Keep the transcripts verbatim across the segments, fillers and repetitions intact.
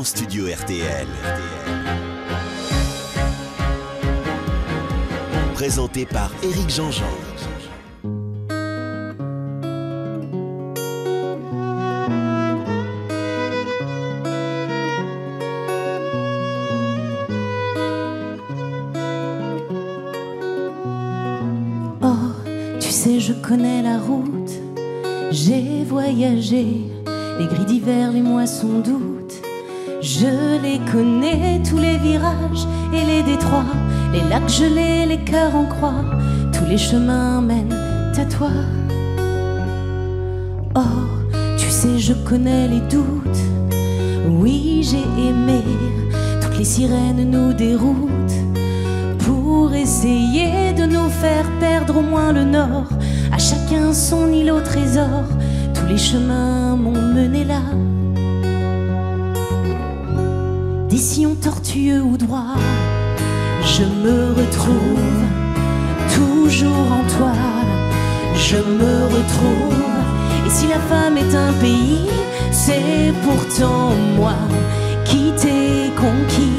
Grand Studio R T L. Présenté par Éric Jean-Jean. Oh, tu sais, je connais la route, j'ai voyagé, les gris d'hiver, les moissons d'août. Je les connais, tous les virages et les détroits, les lacs gelés, les cœurs en croix, tous les chemins mènent à toi. Oh, tu sais, je connais les doutes, oui, j'ai aimé, toutes les sirènes nous déroutent, pour essayer de nous faire perdre au moins le nord. À chacun son île au trésor, tous les chemins m'ont mené là. Des sillons tortueux ou droits, je me retrouve toujours en toi. Je me retrouve, et si la femme est un pays, c'est pourtant moi qui t'ai conquis.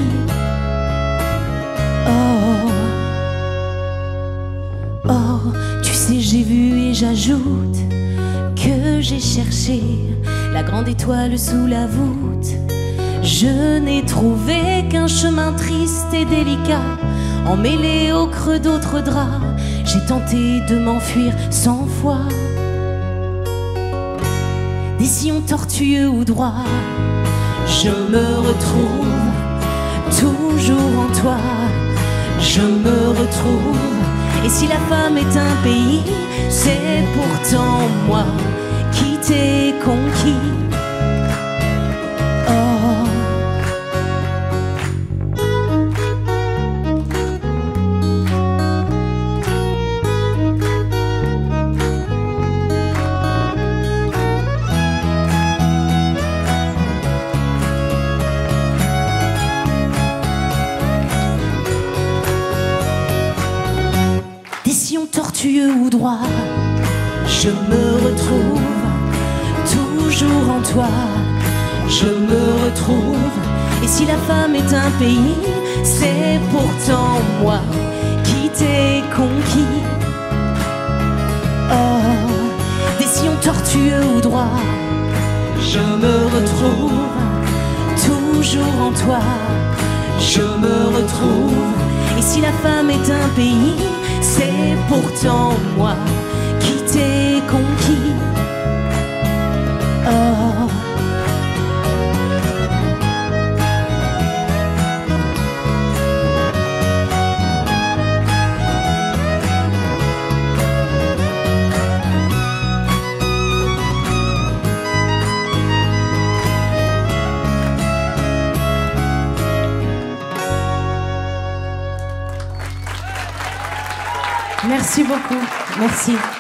Oh, oh, tu sais, j'ai vu et j'ajoute que j'ai cherché la grande étoile sous la voûte. Je n'ai trouvé qu'un chemin triste et délicat, emmêlé au creux d'autres draps. J'ai tenté de m'enfuir cent fois. Des sillons tortueux ou droits, je me retrouve toujours en toi. Je me retrouve, et si la femme est un pays, c'est pourtant moi qui t'ai conquis. Oh, tortueux ou droit, je me retrouve toujours en toi. Je me retrouve, et si la femme est un pays, c'est pourtant moi qui t'ai conquis. Oh, des sillons tortueux ou droits, je me retrouve toujours en toi. Je me retrouve, et si la femme est un pays, c'est pourtant moi qui t'ai conquis. Oh, merci beaucoup, merci.